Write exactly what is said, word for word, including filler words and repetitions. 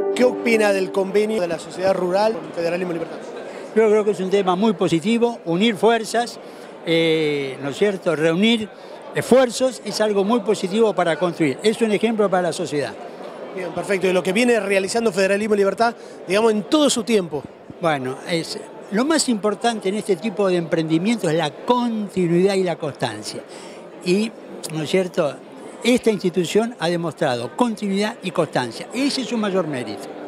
¿Qué opina del convenio de la sociedad rural con Federalismo y Libertad? Yo creo que es un tema muy positivo, unir fuerzas, eh, ¿no es cierto?, reunir esfuerzos es algo muy positivo para construir, es un ejemplo para la sociedad. Bien, perfecto. Y lo que viene realizando Federalismo y Libertad, digamos, en todo su tiempo. Bueno, es, lo más importante en este tipo de emprendimiento es la continuidad y la constancia. Y, ¿no es cierto?, esta institución ha demostrado continuidad y constancia. Ese es su mayor mérito.